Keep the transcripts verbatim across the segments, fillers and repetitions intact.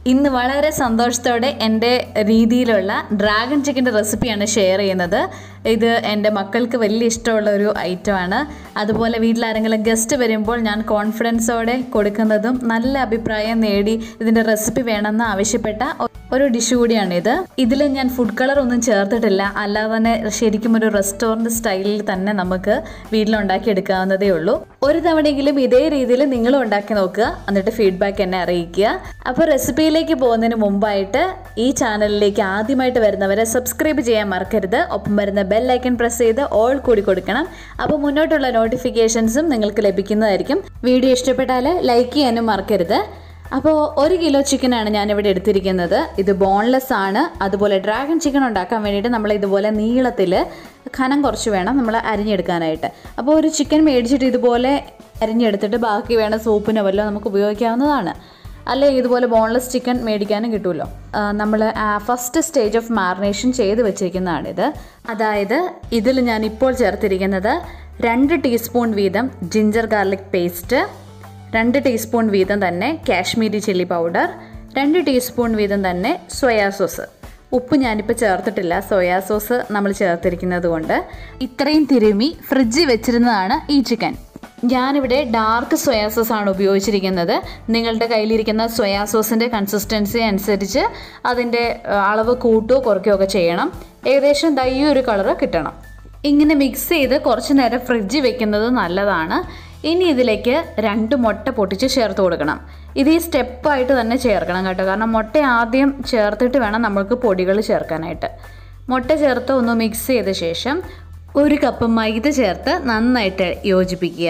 ഇന്ന് വളരെ സന്തോഷത്തോടെ എൻ്റെ രീതിയിലുള്ള ഡ്രാഗൺ ചിക്കൻ്റെ റെസിപ്പിയാണ് ഷെയർ ചെയ്യുന്നത്. ഇത് എൻ്റെ മക്കൾക്ക് വലിയ ഇഷ്ടമുള്ള ഒരു ഐറ്റമാണ്. അതുപോലെ വീട്ടിലാരെങ്കിലും ഗസ്റ്റ് വരുമ്പോൾ ഞാൻ കോൺഫിഡൻസോടെ കൊടുക്കുന്നതും നല്ല അഭിപ്രായം നേടി ഇതിൻ്റെ റെസിപ്പി വേണമെന്ന് ആവശ്യപ്പെട്ട ഒരു ഡിഷ് കൂടിയാണിത്. ഇതിൽ ഞാൻ ഫുഡ് കളർ ഒന്നും ചേർത്തിട്ടില്ല, അല്ലാതെ തന്നെ ശരിക്കും ഒരു റെസ്റ്റോറൻറ്റ് സ്റ്റൈലിൽ തന്നെ നമുക്ക് വീട്ടിലുണ്ടാക്കി എടുക്കാവുന്നതേ ഉള്ളൂ. ഒരു തവണയെങ്കിലും ഇതേ രീതിയിൽ നിങ്ങളും ഉണ്ടാക്കി നോക്കുക, എന്നിട്ട് ഫീഡ്ബാക്ക് എന്നെ അറിയിക്കുക. അപ്പോൾ റെസിപ്പിയിലേക്ക് പോകുന്നതിന് മുമ്പായിട്ട് ഈ ചാനലിലേക്ക് ആദ്യമായിട്ട് വരുന്നവരെ സബ്സ്ക്രൈബ് ചെയ്യാൻ മറക്കരുത്. ഒപ്പം വരുന്ന ബെൽ ഐക്കൺ പ്രസ് ചെയ്ത് ഓൾ കൂടി കൊടുക്കണം. അപ്പോൾ മുന്നോട്ടുള്ള നോട്ടിഫിക്കേഷൻസും നിങ്ങൾക്ക് ലഭിക്കുന്നതായിരിക്കും. വീഡിയോ ഇഷ്ടപ്പെട്ടാൽ ലൈക്ക് ചെയ്യാനും മറക്കരുത്. അപ്പോൾ ഒരു കിലോ ചിക്കനാണ് ഞാനിവിടെ എടുത്തിരിക്കുന്നത്. ഇത് ബോൺലെസ് ആണ്. അതുപോലെ ഡ്രാഗൺ ചിക്കൻ ഉണ്ടാക്കാൻ വേണ്ടിയിട്ട് നമ്മൾ ഇതുപോലെ നീളത്തിൽ കനം കുറച്ച് വേണം നമ്മൾ അരിഞ്ഞെടുക്കാനായിട്ട്. അപ്പോൾ ഒരു ചിക്കൻ മേടിച്ചിട്ട് ഇതുപോലെ അരിഞ്ഞെടുത്തിട്ട് ബാക്കി വേണം സൂപ്പിനോ വല്ലതും നമുക്ക് ഉപയോഗിക്കാവുന്നതാണ്. അല്ലെ ഇതുപോലെ ബോൺലെസ് ചിക്കൻ മേടിക്കാനും കിട്ടുമല്ലോ. നമ്മൾ ഫസ്റ്റ് സ്റ്റേജ് ഓഫ് മാറിനേഷൻ ചെയ്ത് വെച്ചിരിക്കുന്നതാണിത്. അതായത് ഇതിൽ ഞാൻ ഇപ്പോൾ ചേർത്തിരിക്കുന്നത് രണ്ട് ടീസ്പൂൺ വീതം ജിഞ്ചർ ഗാർലിക് പേസ്റ്റ്, രണ്ട് ടീസ്പൂൺ വീതം തന്നെ കാശ്മീരി ചില്ലി പൗഡർ, രണ്ട് ടീസ്പൂൺ വീതം തന്നെ സോയാ സോസ്. ഉപ്പ് ഞാനിപ്പോൾ ചേർത്തിട്ടില്ല, സോയാ സോസ് നമ്മൾ ചേർത്തിരിക്കുന്നത് കൊണ്ട്. ഇത്രയും തിരുമ്മി ഫ്രിഡ്ജിൽ വെച്ചിരുന്നതാണ് ഈ ചിക്കൻ. ഞാനിവിടെ ഡാർക്ക് സോയാ സോസാണ് ഉപയോഗിച്ചിരിക്കുന്നത്. നിങ്ങളുടെ കയ്യിലിരിക്കുന്ന സോയാ സോസിൻ്റെ കൺസിസ്റ്റൻസി അനുസരിച്ച് അതിൻ്റെ അളവ് കൂട്ടുകയോ കുറയ്ക്കുകയോ ഒക്കെ ചെയ്യണം. ഏകദേശം ദൈ ഒരു കളറ് കിട്ടണം. ഇങ്ങനെ മിക്സ് ചെയ്ത് കുറച്ച് നേരം ഫ്രിഡ്ജിൽ വെക്കുന്നത് നല്ലതാണ്. ഇനി ഇതിലേക്ക് രണ്ട് മുട്ട പൊട്ടിച്ച് ചേർത്ത് കൊടുക്കണം. ഇത് ഈ സ്റ്റെപ്പായിട്ട് തന്നെ ചേർക്കണം കേട്ടോ, കാരണം മുട്ട ആദ്യം ചേർത്തിട്ട് വേണം നമ്മൾക്ക് പൊടികൾ ചേർക്കാനായിട്ട്. മുട്ട ചേർത്ത് ഒന്ന് മിക്സ് ചെയ്ത ശേഷം ഒരു കപ്പ് മൈദ ചേർത്ത് നന്നായിട്ട് യോജിപ്പിക്കുക.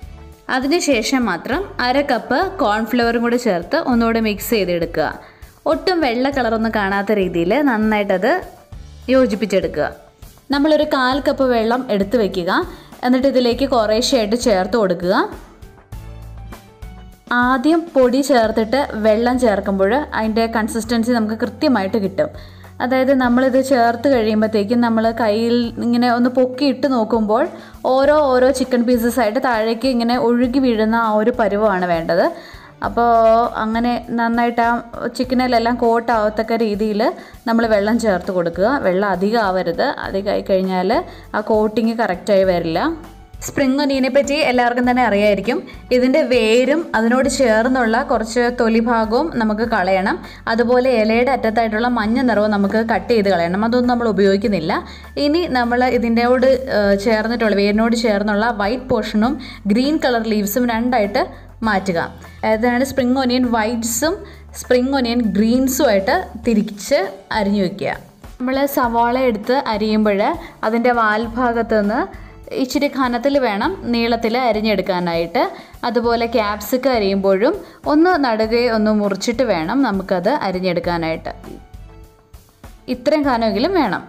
അതിനുശേഷം മാത്രം അര കപ്പ് കോൺഫ്ലവറും കൂടി ചേർത്ത് ഒന്നുകൂടെ മിക്സ് ചെയ്തെടുക്കുക. ഒട്ടും വെള്ള കളറൊന്നും കാണാത്ത രീതിയിൽ നന്നായിട്ടത് യോജിപ്പിച്ചെടുക്കുക. നമ്മളൊരു കാൽ കപ്പ് വെള്ളം എടുത്ത് വയ്ക്കുക. എന്നിട്ട് ഇതിലേക്ക് കുറേശ്ശെയായിട്ട് ചേർത്ത് കൊടുക്കുക. ആദ്യം പൊടി ചേർത്തിട്ട് വെള്ളം ചേർക്കുമ്പോൾ അതിൻ്റെ കൺസിസ്റ്റൻസി നമുക്ക് കൃത്യമായിട്ട് കിട്ടും. അതായത് നമ്മളിത് ചേർത്ത് കഴിയുമ്പോഴത്തേക്കും നമ്മൾ കയ്യിൽ ഇങ്ങനെ ഒന്ന് പൊക്കിയിട്ട് നോക്കുമ്പോൾ ഓരോ ഓരോ ചിക്കൻ പീസസ് ആയിട്ട് താഴേക്ക് ഇങ്ങനെ ഒഴുകി വീഴുന്ന ആ ഒരു പരുവമാണ് വേണ്ടത്. അപ്പോൾ അങ്ങനെ നന്നായിട്ട് ആ ചിക്കനിലെല്ലാം കോട്ടാവത്തക്ക രീതിയിൽ നമ്മൾ വെള്ളം ചേർത്ത് കൊടുക്കുക. വെള്ളം അധികം ആവരുത്, അധികമായി കഴിഞ്ഞാൽ ആ കോട്ടിങ് കറക്റ്റായി വരില്ല. സ്പ്രിംഗ് ഒനിയനെ പറ്റി എല്ലാവർക്കും തന്നെ അറിയായിരിക്കും. ഇതിൻ്റെ വേരും അതിനോട് ചേർന്നുള്ള കുറച്ച് തൊലി ഭാഗവും നമുക്ക് കളയണം. അതുപോലെ ഇലയുടെ അറ്റത്തായിട്ടുള്ള മഞ്ഞ നിറവും നമുക്ക് കട്ട് ചെയ്ത് കളയണം. അതൊന്നും നമ്മൾ ഉപയോഗിക്കുന്നില്ല. ഇനി നമ്മൾ ഇതിൻ്റെയോട് ചേർന്നിട്ടുള്ള വേരിനോട് ചേർന്നുള്ള വൈറ്റ് പോർഷനും ഗ്രീൻ കളർ ലീവ്സും രണ്ടായിട്ട് മാറ്റുക. അതാണ് സ്പ്രിംഗ് ഒനിയൻ വൈറ്റ്സും സ്പ്രിംഗ് ഒനിയൻ ഗ്രീൻസുമായിട്ട് തിരിച്ച് അരിഞ്ഞു വയ്ക്കുക. നമ്മൾ സവാള എടുത്ത് അരിയുമ്പോൾ അതിൻ്റെ വാൽഭാഗത്ത് നിന്ന് ഇച്ചിരി ഘനത്തിൽ വേണം നീളത്തിൽ അരിഞ്ഞെടുക്കാനായിട്ട്. അതുപോലെ ക്യാപ്സിക്കം അരിയുമ്പോഴും ഒന്ന് നടുകെ ഒന്ന് മുറിച്ചിട്ട് വേണം നമുക്കത് അരിഞ്ഞെടുക്കാനായിട്ട്. ഇത്രയും ഘനമെങ്കിലും വേണം.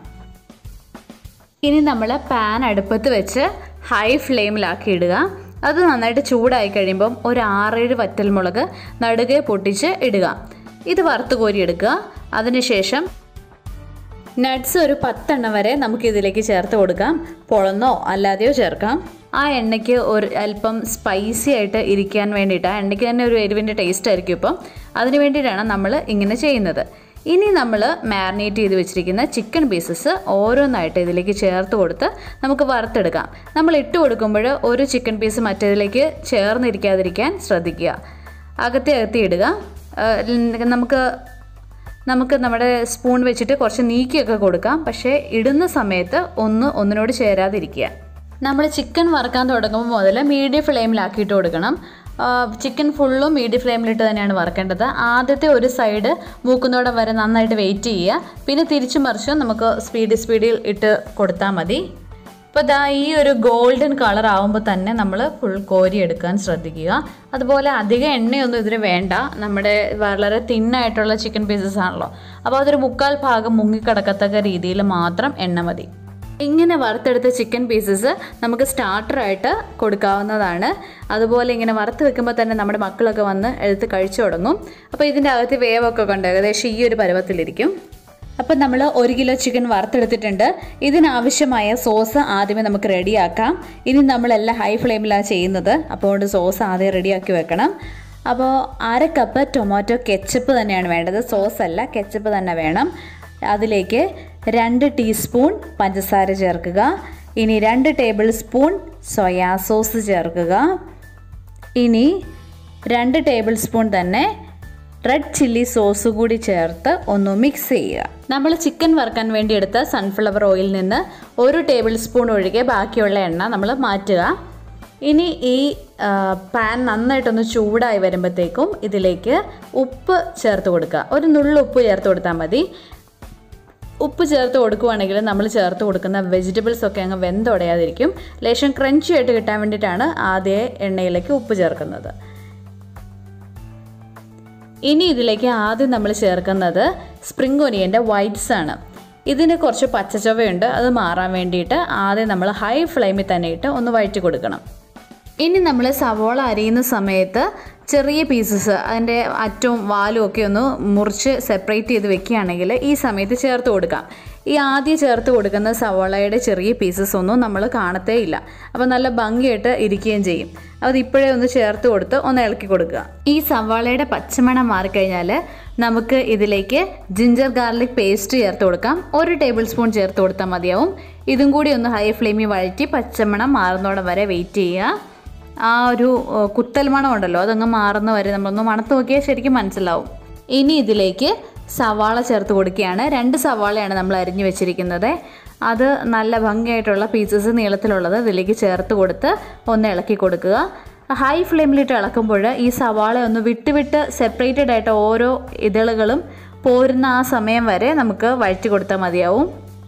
ഇനി നമ്മൾ പാൻ അടുപ്പത്ത് വെച്ച് ഹൈ ഫ്ലെയിമിലാക്കി ഇടുക. അത് നന്നായിട്ട് ചൂടായി കഴിയുമ്പം ഒരു ആറേഴ് വറ്റൽമുളക് നടുകെ പൊട്ടിച്ച് ഇടുക. ഇത് വറുത്ത് കോരിയെടുക്കുക. അതിനുശേഷം നട്ട്സ് ഒരു പത്തെണ്ണം വരെ നമുക്കിതിലേക്ക് ചേർത്ത് കൊടുക്കാം. പൊളന്നോ അല്ലാതെയോ ചേർക്കാം. ആ എണ്ണയ്ക്ക് ഒരു അല്പം സ്പൈസി ആയിട്ട് ഇരിക്കാൻ വേണ്ടിയിട്ട്, ആ എണ്ണയ്ക്ക് തന്നെ ഒരു എരിവിൻ്റെ ടേസ്റ്റ് ആയിരിക്കും. ഇപ്പം അതിന് വേണ്ടിയിട്ടാണ് നമ്മൾ ഇങ്ങനെ ചെയ്യുന്നത്. ഇനി നമ്മൾ മാരിനേറ്റ് ചെയ്ത് വെച്ചിരിക്കുന്ന ചിക്കൻ പീസസ് ഓരോന്നായിട്ട് ഇതിലേക്ക് ചേർത്ത് കൊടുത്ത് നമുക്ക് വറുത്തെടുക്കാം. നമ്മൾ ഇട്ട് കൊടുക്കുമ്പോൾ ഒരു ചിക്കൻ പീസ് മറ്റേതിലേക്ക് ചേർന്നിരിക്കാതിരിക്കാൻ ശ്രദ്ധിക്കുക. അകത്തി അകത്തി ഇടുക. നമുക്ക് നമുക്ക് നമ്മുടെ സ്പൂൺ വെച്ചിട്ട് കുറച്ച് നീക്കിയൊക്കെ കൊടുക്കാം, പക്ഷേ ഇടുന്ന സമയത്ത് ഒന്ന് ഒന്നിനോട് ചേരാതിരിക്കുക. നമ്മൾ ചിക്കൻ വറുക്കാൻ തുടങ്ങുമ്പോൾ മുതൽ മീഡിയം ഫ്ലെയിമിലാക്കിയിട്ട് കൊടുക്കണം. ചിക്കൻ ഫുള്ളും മീഡിയം ഫ്ലെയിമിലിട്ട് തന്നെയാണ് വറുക്കേണ്ടത്. ആദ്യത്തെ ഒരു സൈഡ് മൂക്കുന്നോടം വരെ നന്നായിട്ട് വെയിറ്റ് ചെയ്യുക. പിന്നെ തിരിച്ചു മറിച്ചും നമുക്ക് സ്പീഡ് സ്പീഡിൽ ഇട്ട് കൊടുത്താൽ മതി. അപ്പോൾ ഇതാ ഈ ഒരു ഗോൾഡൻ കളർ ആകുമ്പോൾ തന്നെ നമ്മൾ ഫുൾ കോരി എടുക്കാൻ ശ്രദ്ധിക്കുക. അതുപോലെ അധികം എണ്ണയൊന്നും ഇതിന് വേണ്ട. നമ്മുടെ വളരെ തിന്നായിട്ടുള്ള ചിക്കൻ പീസസ് ആണല്ലോ, അപ്പോൾ അതൊരു മുക്കാൽ ഭാഗം മുങ്ങിക്കിടക്കത്തക്ക രീതിയിൽ മാത്രം എണ്ണ മതി. ഇങ്ങനെ വറുത്തെടുത്ത ചിക്കൻ പീസസ് നമുക്ക് സ്റ്റാർട്ടറായിട്ട് കൊടുക്കാവുന്നതാണ്. അതുപോലെ ഇങ്ങനെ വറുത്ത് വെക്കുമ്പോൾ തന്നെ നമ്മുടെ മക്കളൊക്കെ വന്ന് എടുത്ത് കഴിച്ചു തുടങ്ങും. അപ്പോൾ ഇതിൻ്റെ അകത്ത് വേവൊക്കെ കൊണ്ട് ഏകദേശം ഈ ഒരു പരുവത്തിലിരിക്കും. അപ്പോൾ നമ്മൾ ഒരു കിലോ ചിക്കൻ വറുത്തെടുത്തിട്ടുണ്ട്. ഇതിനാവശ്യമായ സോസ് ആദ്യമേ നമുക്ക് റെഡിയാക്കാം. ഇനി നമ്മളെല്ലാം ഹൈ ഫ്ലെയിമിലാണ് ചെയ്യുന്നത്, അപ്പോൾ സോസ് ആദ്യം റെഡിയാക്കി വെക്കണം. അപ്പോൾ അര കപ്പ് ടൊമാറ്റോ കെച്ചപ്പ് തന്നെയാണ് വേണ്ടത്, സോസ് അല്ല, കെച്ചപ്പ് തന്നെ വേണം. അതിലേക്ക് രണ്ട് ടീസ്പൂൺ പഞ്ചസാര ചേർക്കുക. ഇനി രണ്ട് ടേബിൾ സ്പൂൺ സോയാ സോസ് ചേർക്കുക. ഇനി രണ്ട് ടേബിൾ സ്പൂൺ തന്നെ റെഡ് ചില്ലി സോസ് കൂടി ചേർത്ത് ഒന്ന് മിക്സ് ചെയ്യുക. നമ്മൾ ചിക്കൻ വറുക്കാൻ വേണ്ടി എടുത്ത സൺഫ്ലവർ ഓയിലിൽ നിന്ന് ഒരു ടേബിൾ സ്പൂൺ ഒഴികെ ബാക്കിയുള്ള എണ്ണ നമ്മൾ മാറ്റുക. ഇനി ഈ പാൻ നന്നായിട്ടൊന്ന് ചൂടായി വരുമ്പോഴത്തേക്കും ഇതിലേക്ക് ഉപ്പ് ചേർത്ത് കൊടുക്കുക. ഒരു നുള്ളു ഉപ്പ് ചേർത്ത് കൊടുത്താൽ മതി. ഉപ്പ് ചേർത്ത് കൊടുക്കുകയാണെങ്കിൽ നമ്മൾ ചേർത്ത് കൊടുക്കുന്ന വെജിറ്റബിൾസ് ഒക്കെ അങ്ങ് വെന്തുടയാതിരിക്കും. ലേശം ക്രഞ്ചി ആയിട്ട് കിട്ടാൻ വേണ്ടിയിട്ടാണ് ആദ്യം എണ്ണയിലേക്ക് ഉപ്പ് ചേർക്കുന്നത്. ഇനി ഇതിലേക്ക് ആദ്യം നമ്മൾ ചേർക്കുന്നത് സ്പ്രിംഗ് ഒനിയൻ്റെ വൈറ്റ്സ് ആണ്. ഇതിന് കുറച്ച് പച്ചച്ചവയുണ്ട്, അത് മാറാൻ വേണ്ടിയിട്ട് ആദ്യം നമ്മൾ ഹൈ ഫ്ലെയിമിൽ തന്നെ ഇട്ട് ഒന്ന് വഴറ്റി കൊടുക്കണം. ഇനി നമ്മൾ സവോള അരിയുന്ന സമയത്ത് ചെറിയ പീസസ് അതിൻ്റെ അറ്റവും വാലും ഒക്കെ ഒന്ന് മുറിച്ച് സെപ്പറേറ്റ് ചെയ്ത് വെക്കുകയാണെങ്കിൽ ഈ സമയത്ത് ചേർത്ത് കൊടുക്കാം. ഈ ആദ്യം ചേർത്ത് കൊടുക്കുന്ന സവോളയുടെ ചെറിയ പീസസ് ഒന്നും നമ്മൾ കാണത്തേ ഇല്ല, അപ്പോൾ നല്ല ഭംഗിയായിട്ട് ഇരിക്കുകയും ചെയ്യും. അത് ഇപ്പോഴേ ഒന്ന് ചേർത്ത് കൊടുത്ത് ഒന്ന് ഇളക്കി കൊടുക്കുക. ഈ സവാളയുടെ പച്ചമണം മാറിക്കഴിഞ്ഞാൽ നമുക്ക് ഇതിലേക്ക് ജിഞ്ചർ ഗാർലിക് പേസ്റ്റ് ചേർത്ത് കൊടുക്കാം. ഒരു ടേബിൾ സ്പൂൺ ചേർത്ത് കൊടുത്താൽ മതിയാവും. ഇതും കൂടി ഒന്ന് ഹൈ ഫ്ലെയിമിൽ വഴറ്റി പച്ചമണം മാറുന്നോടെ വരെ വെയിറ്റ് ചെയ്യുക. ആ ഒരു കുത്തൽ മണം ഉണ്ടല്ലോ, അതങ്ങ് മാറുന്ന വരെ നമ്മളൊന്ന് മണത്ത് നോക്കിയാൽ ശരിക്കും മനസ്സിലാവും. ഇനി ഇതിലേക്ക് സവാള ചേർത്ത് കൊടുക്കുകയാണ്. രണ്ട് സവാളയാണ് നമ്മൾ അരിഞ്ഞു വെച്ചിരിക്കുന്നത്. അത് നല്ല ഭംഗിയായിട്ടുള്ള പീസസ് നീളത്തിലുള്ളത് ഇതിലേക്ക് ചേർത്ത് കൊടുത്ത് ഒന്ന് ഇളക്കി കൊടുക്കുക. ഹൈ ഫ്ലെയിമിലിട്ട് ഇളക്കുമ്പോൾ ഈ സവാള ഒന്ന് വിട്ട് വിട്ട് സെപ്പറേറ്റഡ് ആയിട്ട് ഓരോ ഇതളുകളും പോരുന്ന ആ സമയം വരെ നമുക്ക് വഴറ്റി കൊടുത്താൽ മതിയാവും.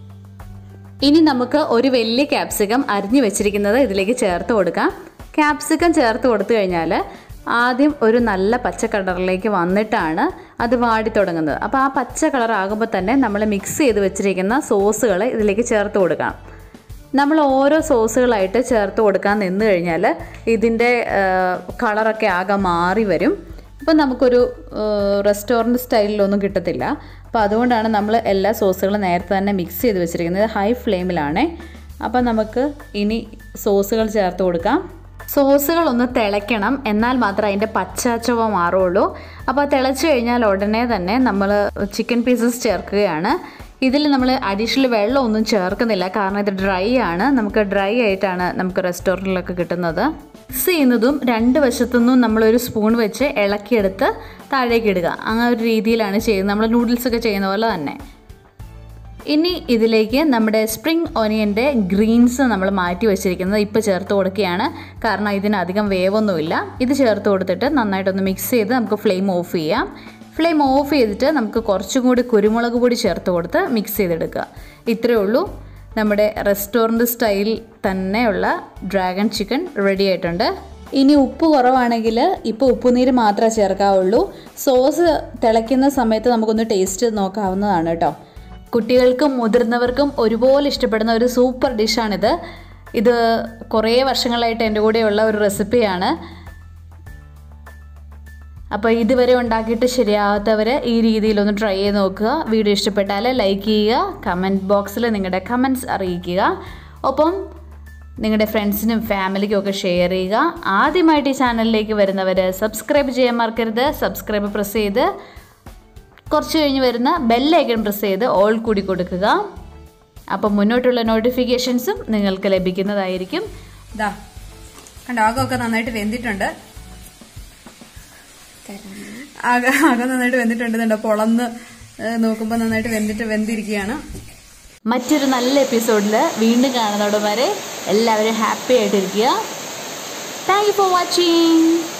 ഇനി നമുക്ക് ഒരു വലിയ ക്യാപ്സിക്കം അരിഞ്ഞു വെച്ചിരിക്കുന്നത് ഇതിലേക്ക് ചേർത്ത് കൊടുക്കാം. ക്യാപ്സിക്കം ചേർത്ത് കൊടുത്തു കഴിഞ്ഞാൽ ആദ്യം ഒരു നല്ല പച്ച കളറിലേക്ക് വന്നിട്ടാണ് അത് വാടി തുടങ്ങുന്നത്. അപ്പോൾ ആ പച്ച കളർ ആകുമ്പോൾ തന്നെ നമ്മൾ മിക്സ് ചെയ്ത് വെച്ചിരിക്കുന്ന സോസുകൾ ഇതിലേക്ക് ചേർത്ത് കൊടുക്കാം. നമ്മൾ ഓരോ സോസുകളായിട്ട് ചേർത്ത് കൊടുക്കാൻ നിന്ന് കഴിഞ്ഞാൽ ഇതിൻ്റെ കളറൊക്കെ ആകെ മാറി വരും. അപ്പോൾ നമുക്കൊരു റെസ്റ്റോറൻറ്റ് സ്റ്റൈലിലൊന്നും കിട്ടത്തില്ല. അപ്പോൾ അതുകൊണ്ടാണ് നമ്മൾ എല്ലാ സോസുകളും നേരത്തെ തന്നെ മിക്സ് ചെയ്ത് വെച്ചിരിക്കുന്നത്. ഹൈ ഫ്ലെയിമിലാണ്. അപ്പോൾ നമുക്ക് ഇനി സോസുകൾ ചേർത്ത് കൊടുക്കാം. സോസുകൾ ഒന്ന് തിളയ്ക്കണം, എന്നാൽ മാത്രമേ അതിൻ്റെ പച്ചച്ചവ മാറുള്ളൂ. അപ്പോൾ തിളച്ച് കഴിഞ്ഞാൽ ഉടനെ തന്നെ നമ്മൾ ചിക്കൻ പീസസ് ചേർക്കുകയാണ്. ഇതിൽ നമ്മൾ അഡീഷണൽ വെള്ളമൊന്നും ചേർക്കുന്നില്ല, കാരണം ഇത് ഡ്രൈ ആണ്. നമുക്ക് ഡ്രൈ ആയിട്ടാണ് നമുക്ക് റെസ്റ്റോറൻറ്റിലൊക്കെ കിട്ടുന്നത്. മിക്സ് ചെയ്യുന്നതും രണ്ട് വശത്തുനിന്നും നമ്മളൊരു സ്പൂൺ വെച്ച് ഇളക്കിയെടുത്ത് താഴേക്ക് ഇടുക. അങ്ങനെ ഒരു രീതിയിലാണ് ചെയ്യുന്നത്, നമ്മൾ നൂഡിൽസൊക്കെ ചെയ്യുന്ന പോലെ തന്നെ. ഇനി ഇതിലേക്ക് നമ്മുടെ സ്പ്രിംഗ് ഒനിയൻ്റെ ഗ്രീൻസ് നമ്മൾ മാറ്റി വെച്ചിരിക്കുന്നത് ഇപ്പോൾ ചേർത്ത് കൊടുക്കുകയാണ്. കാരണം ഇതിനധികം വേവൊന്നുമില്ല. ഇത് ചേർത്ത് കൊടുത്തിട്ട് നന്നായിട്ടൊന്ന് മിക്സ് ചെയ്ത് നമുക്ക് ഫ്ലെയിം ഓഫ് ചെയ്യാം. ഫ്ലെയിം ഓഫ് ചെയ്തിട്ട് നമുക്ക് കുറച്ചും കൂടി കുരുമുളക് പൊടി ചേർത്ത് കൊടുത്ത് മിക്സ് ചെയ്തെടുക്കുക. ഇത്രയേ ഉള്ളൂ. നമ്മുടെ റെസ്റ്റോറൻറ്റ് സ്റ്റൈൽ തന്നെയുള്ള ഡ്രാഗൺ ചിക്കൻ റെഡി ആയിട്ടുണ്ട്. ഇനി ഉപ്പ് കുറവാണെങ്കിൽ ഇപ്പോൾ ഉപ്പുനീര് മാത്രമേ ചേർക്കാവുള്ളൂ. സോസ് തിളയ്ക്കുന്ന സമയത്ത് നമുക്കൊന്ന് ടേസ്റ്റ് നോക്കാവുന്നതാണ് കേട്ടോ. കുട്ടികൾക്കും മുതിർന്നവർക്കും ഒരുപോലെ ഇഷ്ടപ്പെടുന്ന ഒരു സൂപ്പർ ഡിഷാണിത്. ഇത് കുറേ വർഷങ്ങളായിട്ട് എൻ്റെ കൂടെയുള്ള ഒരു റെസിപ്പിയാണ്. അപ്പോൾ ഇതുവരെ ഉണ്ടാക്കിയിട്ട് ശരിയാവാത്തവർ ഈ രീതിയിലൊന്ന് ട്രൈ ചെയ്ത് നോക്കുക. വീഡിയോ ഇഷ്ടപ്പെട്ടാൽ ലൈക്ക് ചെയ്യുക, കമൻറ്റ് ബോക്സിൽ നിങ്ങളുടെ കമൻറ്റ്സ് അറിയിക്കുക. ഒപ്പം നിങ്ങളുടെ ഫ്രണ്ട്സിനും ഫാമിലിക്കും ഒക്കെ ഷെയർ ചെയ്യുക. ആദ്യമായിട്ട് ഈ ചാനലിലേക്ക് വരുന്നവർ സബ്സ്ക്രൈബ് ചെയ്യാൻ മറക്കരുത്. സബ്സ്ക്രൈബ് പ്രസ് ചെയ്ത് കുറച്ച് കഴിഞ്ഞ് വരുന്ന ബെല്ലൈക്കൺ പ്രസ് ചെയ്ത് ഓൾ കൂടി കൊടുക്കുക. അപ്പം മുന്നോട്ടുള്ള നോട്ടിഫിക്കേഷൻസും നിങ്ങൾക്ക് ലഭിക്കുന്നതായിരിക്കും. ഇതാ കണ്ടോ, ആകമൊക്കെ നന്നായിട്ട് വെന്തിട്ടുണ്ട്. ആകെ ആകെ നന്നായിട്ട് വെന്തിട്ടുണ്ട്. കണ്ടോ, പൊളന്ന് നോക്കുമ്പോൾ നന്നായിട്ട് വെന്തിട്ട് വെന്തിരിക്കുകയാണ്. മറ്റൊരു നല്ല എപ്പിസോഡിൽ വീണ്ടും കാണുന്നതോടെ വരെ എല്ലാവരും ഹാപ്പി ആയിട്ടിരിക്കുക. Thank you for watching.